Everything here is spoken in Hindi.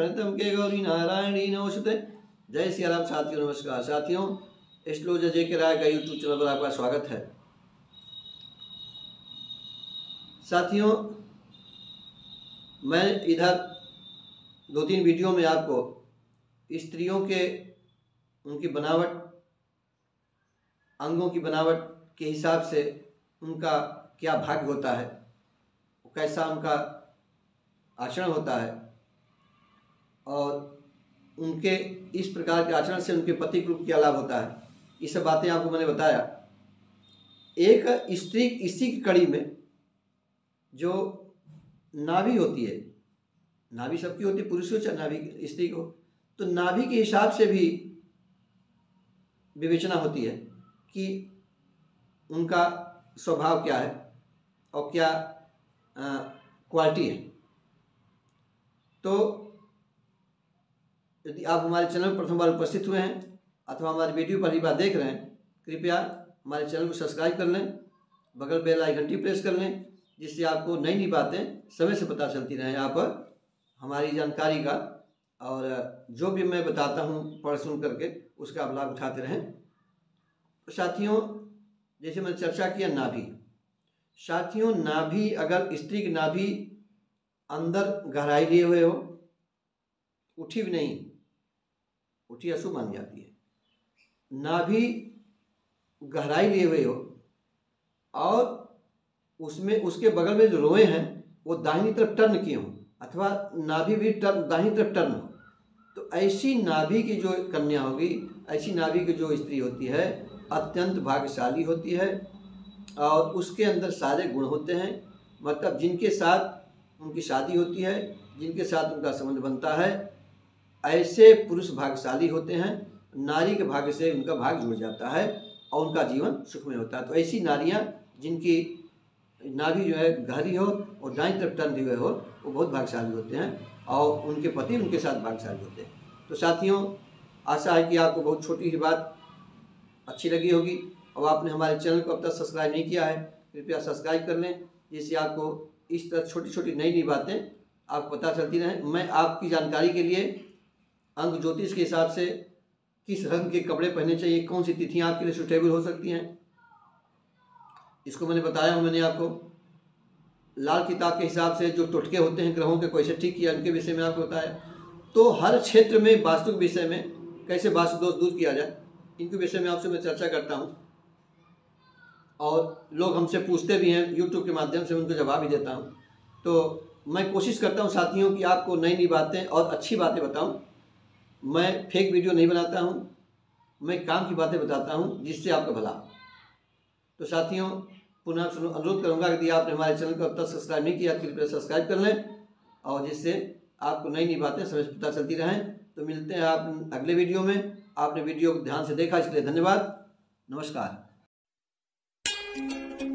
प्रणतम के गौरी नारायणी नमोस्तुते। जय श्री राम। साथियों नमस्कार। साथियों, एस्ट्रोलॉजर जे के राय का यूट्यूब चैनल पर आपका स्वागत है। साथियों, मैं इधर 2-3 वीडियो में आपको स्त्रियों के उनकी बनावट, अंगों की बनावट के हिसाब से उनका क्या भाग्य होता है, कैसा उनका आचरण होता है और उनके इस प्रकार के आचरण से उनके पति को क्या लाभ होता है, ये सब बातें आपको मैंने बताया। एक स्त्री, इसी की कड़ी में जो नाभि होती है, नाभि सबकी होती है, पुरुष को चाहे नाभि स्त्री को, तो नाभि के हिसाब से भी विवेचना होती है कि उनका स्वभाव क्या है और क्या क्वालिटी है। तो यदि आप हमारे चैनल पर प्रथम बार उपस्थित हुए हैं अथवा हमारे वीडियो पहली बार देख रहे हैं, कृपया हमारे चैनल को सब्सक्राइब कर लें, बगल बेल आइकन घंटी प्रेस कर लें, जिससे आपको नई नई बातें समय से पता चलती रहें। आप हमारी जानकारी का और जो भी मैं बताता हूँ पढ़ सुन करके उसका आप लाभ उठाते रहें। तो साथियों, जैसे मैंने चर्चा किया नाभि, साथियों नाभि, अगर स्त्री की नाभि अंदर गहराई लिए हुए हो, उठी भी नहीं, उठी अशुभ मानी जाती है। नाभि गहराई लिए हुए हो और उसमें उसके बगल में जो रोए हैं वो दाहिनी तरफ टर्न किए हों अथवा नाभि भी दाहिनी तरफ टर्न हो, तो ऐसी नाभि की जो कन्या होगी, ऐसी नाभि की जो स्त्री होती है, अत्यंत भाग्यशाली होती है और उसके अंदर सारे गुण होते हैं। मतलब जिनके साथ उनकी शादी होती है, जिनके साथ उनका संबंध बनता है, ऐसे पुरुष भाग्यशाली होते हैं। नारी के भाग्य से उनका भाग्य जुड़ जाता है और उनका जीवन सुखमय होता है। तो ऐसी नारियां जिनकी नाभि जो है गहरी हो और दाईं तरफ टर्न हुए हो, वो बहुत भाग्यशाली होते हैं और उनके पति उनके साथ भाग्यशाली होते हैं। तो साथियों, आशा है कि आपको बहुत छोटी सी बात अच्छी लगी होगी और आपने हमारे चैनल को अब तक सब्सक्राइब नहीं किया है, कृपया सब्सक्राइब कर लें, जिससे आपको इस तरह छोटी छोटी नई नई बातें आपको पता चलती रहें। मैं आपकी जानकारी के लिए अंक ज्योतिष के हिसाब से किस रंग के कपड़े पहनने चाहिए, कौन सी तिथियां आपके लिए सुटेबल हो सकती हैं, इसको मैंने बताया हूँ। मैंने आपको लाल किताब के हिसाब से जो टोटके होते हैं ग्रहों के कैसे ठीक किया, उनके विषय में आपको बताया। तो हर क्षेत्र में वास्तु के विषय में कैसे वास्तु दोष दूर किया जाए, इनके विषय में आपसे मैं चर्चा करता हूँ और लोग हमसे पूछते भी हैं, यूट्यूब के माध्यम से उनको जवाब भी देता हूँ। तो मैं कोशिश करता हूँ साथियों कि आपको नई नई बातें और अच्छी बातें बताऊँ। मैं फेक वीडियो नहीं बनाता हूँ, मैं काम की बातें बताता हूँ जिससे आपका भला। तो साथियों, पुनः अनुरोध करूँगा, यदि आपने हमारे चैनल को अब तक सब्सक्राइब नहीं किया, कृपया सब्सक्राइब कर लें और जिससे आपको नई नई बातें समय से पता चलती रहें। तो मिलते हैं आप अगले वीडियो में। आपने वीडियो को ध्यान से देखा, इसके लिए धन्यवाद। नमस्कार।